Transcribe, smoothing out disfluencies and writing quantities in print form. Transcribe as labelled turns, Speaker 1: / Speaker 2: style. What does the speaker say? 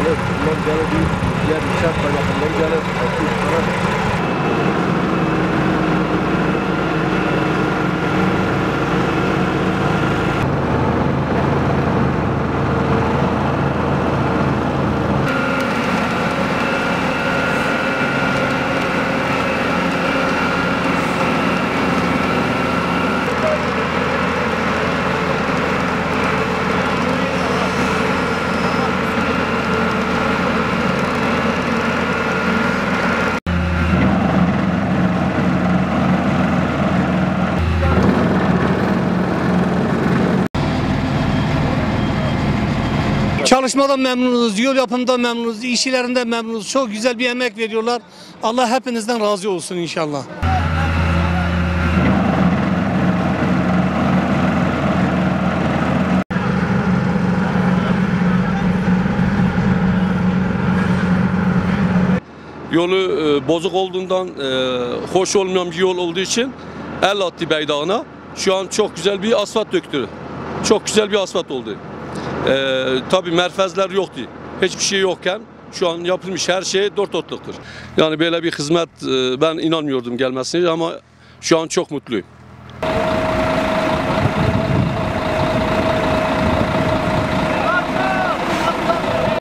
Speaker 1: Evet, bundan gene bir diğer inşaat kaynaklarından gene 600 tane.
Speaker 2: Çalışmadan memnunuz, yol yapımından memnunuz, işçilerinden memnunuz. Çok güzel bir emek veriyorlar. Allah hepinizden razı olsun inşallah.
Speaker 3: Yolu bozuk olduğundan, hoş olmayan bir yol olduğu için el attı beydağına. Şu an çok güzel bir asfalt döktü. Çok güzel bir asfalt oldu. Tabii merfezler yoktu. Hiçbir şey yokken şu an yapılmış her şey dört dörtlüktür. Yani böyle bir hizmet ben inanmıyordum gelmesine ama şu an çok mutluyum.